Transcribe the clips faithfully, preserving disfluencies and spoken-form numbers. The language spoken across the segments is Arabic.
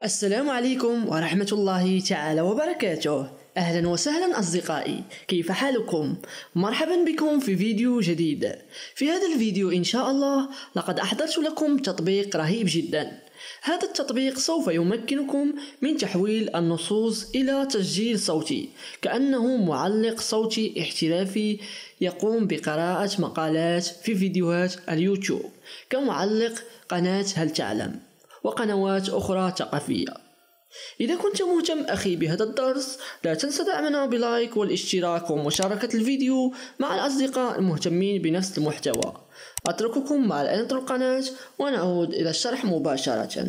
السلام عليكم ورحمة الله تعالى وبركاته. أهلا وسهلا أصدقائي، كيف حالكم؟ مرحبا بكم في فيديو جديد. في هذا الفيديو إن شاء الله لقد أحضرت لكم تطبيق رهيب جدا. هذا التطبيق سوف يمكنكم من تحويل النصوص إلى تسجيل صوتي، كأنه معلق صوتي احترافي يقوم بقراءة مقالات في فيديوهات اليوتيوب، كمعلق قناة هل تعلم وقنوات أخرى ثقافية. إذا كنت مهتم أخي بهذا الدرس، لا تنسى دعمنا بلايك والاشتراك ومشاركة الفيديو مع الأصدقاء المهتمين بنفس المحتوى. أترككم مع الانترو القناة ونعود إلى الشرح مباشرة.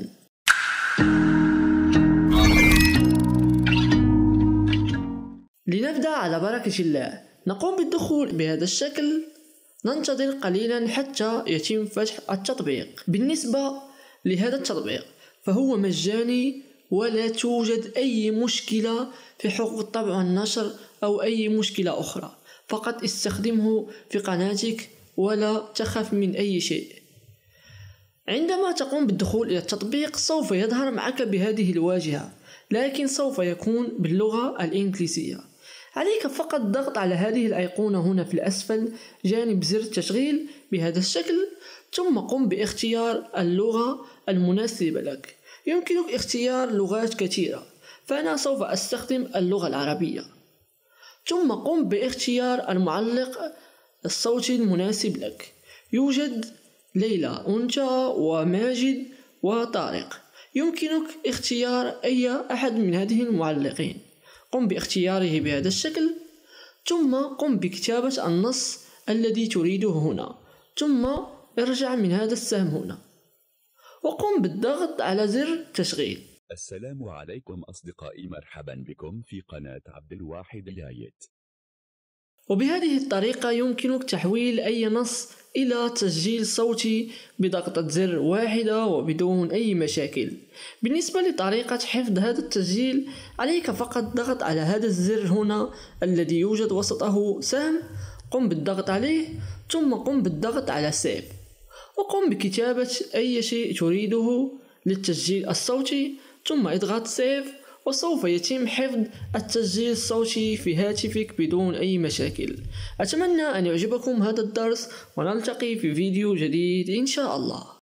لنبدأ على بركة الله. نقوم بالدخول بهذا الشكل، ننتظر قليلا حتى يتم فتح التطبيق. بالنسبة لهذا التطبيق فهو مجاني ولا توجد أي مشكلة في حقوق الطبع والنشر أو أي مشكلة أخرى، فقط استخدمه في قناتك ولا تخاف من أي شيء. عندما تقوم بالدخول إلى التطبيق سوف يظهر معك بهذه الواجهة، لكن سوف يكون باللغة الإنجليزية. عليك فقط الضغط على هذه الأيقونة هنا في الأسفل جانب زر التشغيل بهذا الشكل، ثم قم باختيار اللغة المناسبة لك. يمكنك اختيار لغات كثيرة، فأنا سوف أستخدم اللغة العربية. ثم قم باختيار المعلق الصوتي المناسب لك. يوجد ليلى، أنثى، وماجد وطارق. يمكنك اختيار أي أحد من هذه المعلقين. قم باختياره بهذا الشكل، ثم قم بكتابة النص الذي تريده هنا، ثم ارجع من هذا السهم هنا وقم بالضغط على زر تشغيل. السلام عليكم أصدقائي، مرحبا بكم في قناة عبد الواحد يايت. وبهذه الطريقة يمكنك تحويل أي نص إلى تسجيل صوتي بضغطة زر واحدة وبدون أي مشاكل. بالنسبة لطريقة حفظ هذا التسجيل، عليك فقط ضغط على هذا الزر هنا الذي يوجد وسطه سهم، قم بالضغط عليه ثم قم بالضغط على سيف، وقم بكتابة أي شيء تريده للتسجيل الصوتي، ثم اضغط سيف، وسوف يتم حفظ التسجيل الصوتي في هاتفك بدون أي مشاكل. أتمنى أن يعجبكم هذا الدرس، ونلتقي في فيديو جديد إن شاء الله.